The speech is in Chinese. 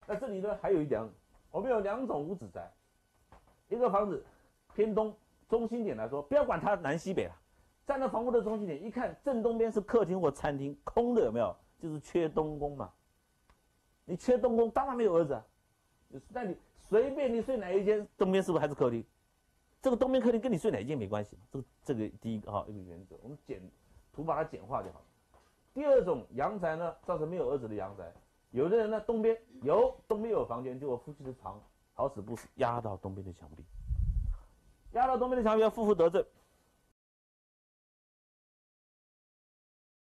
那这里呢还有我们有2种无子宅，一个房子偏东，中心点来说，不要管它南西北了，站在房屋的中心点，一看正东边是客厅或餐厅，空的有没有？就是缺东宫嘛。你缺东宫，当然没有儿子啊。那你随便你睡哪一间，东边是不是还是客厅？这个东边客厅跟你睡哪一间没关系嘛？这个第一个一个原则，我们图把它简化就好了。第二种阳宅呢，造成没有儿子的阳宅，有的人呢东边有房间，结果夫妻的床好死不死压到东边的墙壁，压到东边的墙壁要负负得正。